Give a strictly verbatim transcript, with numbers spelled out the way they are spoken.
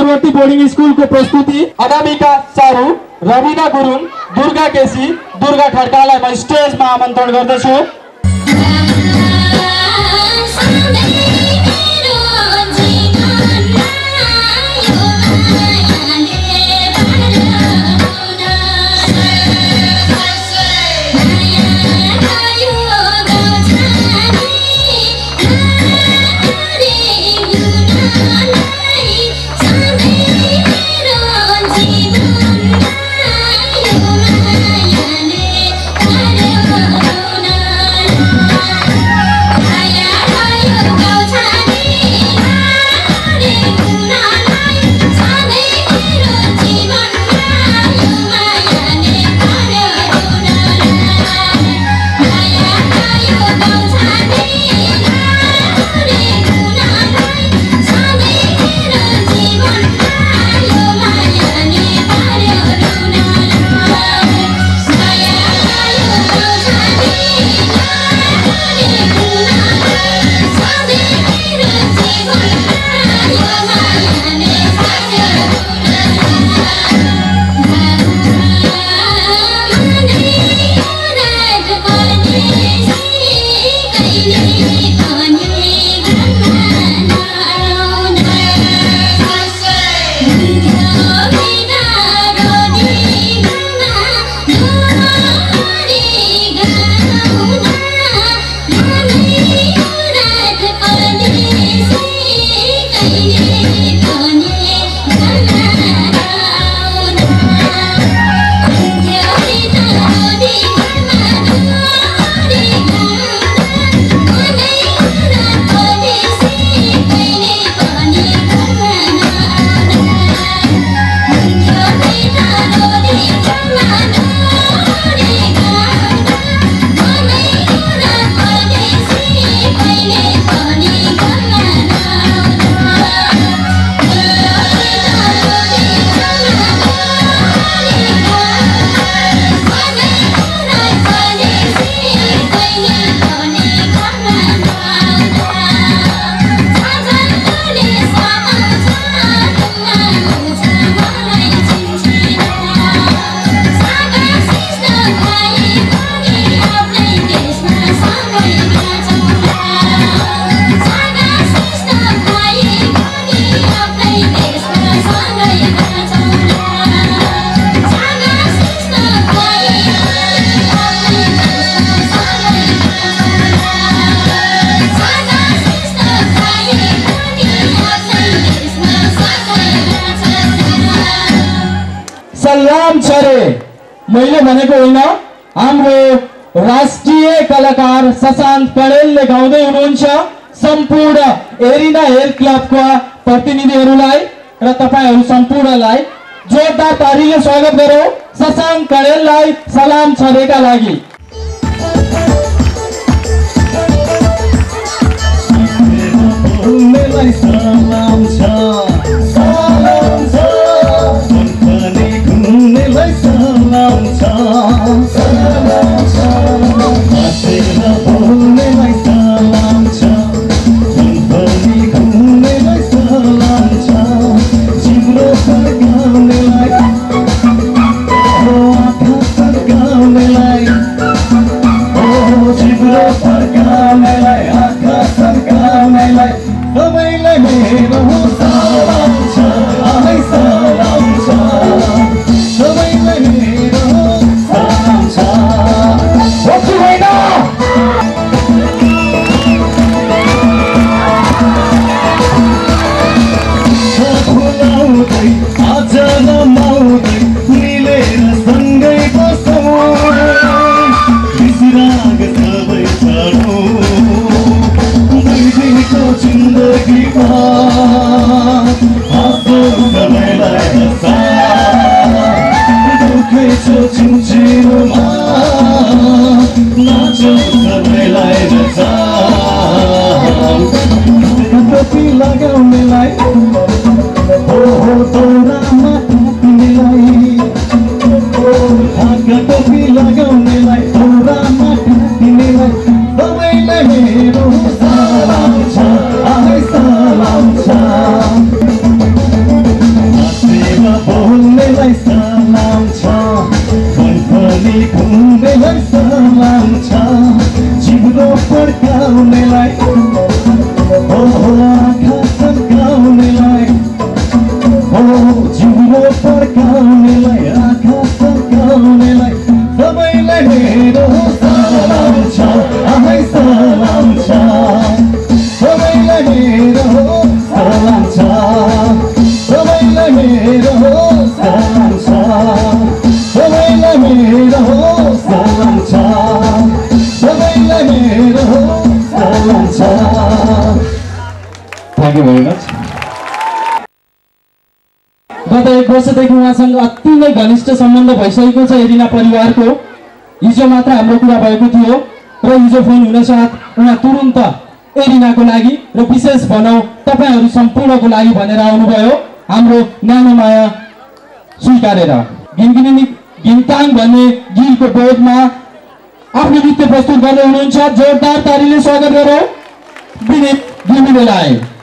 Chakraborty boarding स्कुलको प्रस्तुति अनामिका साहु, रविना गुरुङ, दुर्गा केसी, दुर्गा खड्कालाई म स्टेजमा आमन्त्रण गर्दछु। सलाम छरे मैले भनेको होइन, हाम्रो राष्ट्रिय कलाकार शशाङ्क कणेलले गाउँदै हुनुहुन्छ सम्पूर्ण एरिना हेयर क्लबका प्रतिनिधिहरूलाई र तपाईहरू सम्पूर्णलाई जोरदार तालीले स्वागत गरौँ शशाङ्क कणेललाई सलाम छरेका लागि। सलाम छ सलाम छ कम्पनी घुम्नेलाई सलाम छ सलाम छ हाँसेर बोल्नेलाई सलाम छ कम्पनी घुम्नेलाई सलाम छ जिब्रो फर्काउनेलाई आँखा फर्काउनेलाई जिब्रो फर्काउनेलाई आँखा फर्काउनेलाई सबैलाई मेरो सलाम छ आइ सलाम छ सबैलाई मेरो सलाम छ होस् होइन फुलाउँदै आज रमाउँदै मिलेर सँगै बसौँ बिसराग सबै छाडौँ जिन्दगीमा हाँसो सबैलाई हँसा दुःखै छ छिनछिनमा नाचो सबैलाई नचा टोपी लगाउनेलाई हो हो दौरामा टाँक्नेलाई ढाका टोपी लगाउनेलाई दौरामा टाँक्नेलाई सबैलाई मेरो सलाम छ आइ सलाम छ थ्याङ्क यू भेरी मच। गत एक वर्षदेखि उहाँसँग अति नै घनिष्ठ सम्बन्ध भइसकेको छ एरिना परिवारको। हिजो मात्र हाम्रो कुरा भएको थियो र हिजो फोन हुन साथ उहाँ तुरुन्त एरिनाको लागि र विशेष भनौँ तपाईँहरू सम्पूर्णको लागि भनेर आउनुभयो हाम्रो न्यानो माया स्वीकारेर। घिनघिनी घिनताङ भन्ने गीतको बोधमा आफ्नो नृत्य प्रस्तुत गर्दै हुनुहुन्छ। जोरदार तालीले स्वागत गरौँ विनीत घिमिरेलाई।